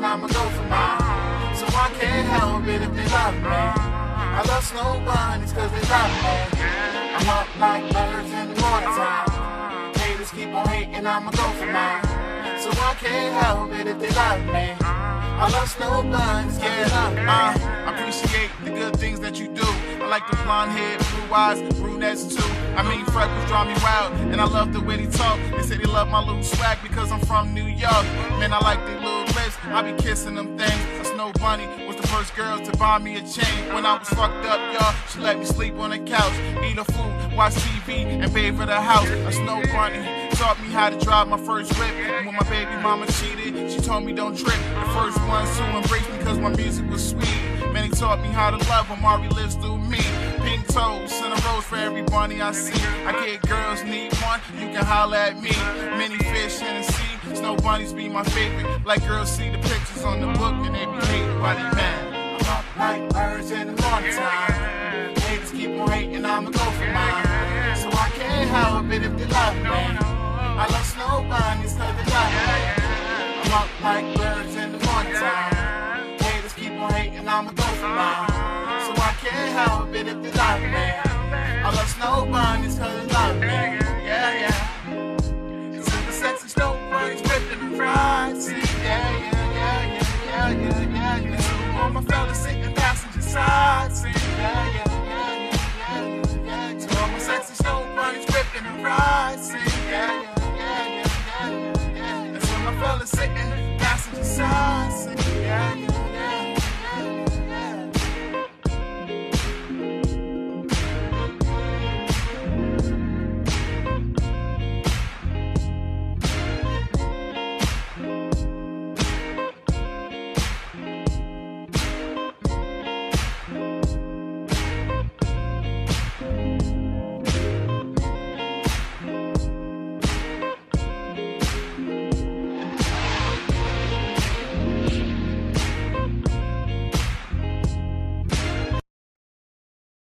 hating, I'ma go for mine. So I can't help it if they love me. I love snow bunnies cause they love me. I'm up like birds in the morning time. Haters keep on hating, I'ma go for mine. So I can't help it if they love me. I love snow bunnies, yeah. I appreciate the good things that you do. I like the blonde hair, blue eyes, brunettes too. I mean, freckles draw me wild, and I love the way they talk. They say they love my little swag because I'm from New York. Man, I like their little lips, I be kissing them things. A Snow Bunny was the first girl to buy me a chain. When I was fucked up, y'all, she let me sleep on the couch, eat her food, watch TV, and bathe at the house. A Snow Bunny taught me how to drive my first whip. And when my baby mama cheated, she told me don't trip. The first ones to embrace me because my music was sweet. Man, he taught me how to love him, Mari lives through me. Pink toes, and a rose for every bunny I see. I get girls need one, you can holler at me. Many fish in the sea, Snow Bunnies be my favorite. Like girls see the pictures on the book and they be hating why they mad. I'm up like birds in the morning time. Haters keep on hating, I'ma go for mine. So I can't help it if they love me. I love snow bunnies cause they love me. I'm up like birds in the morning time. Haters keep on hating, I'ma go for mine. So I can't help it if they love me. I love snow bunnies cause they love me. Yeah, yeah. Super sexy snow bunnies dripping in the front seat.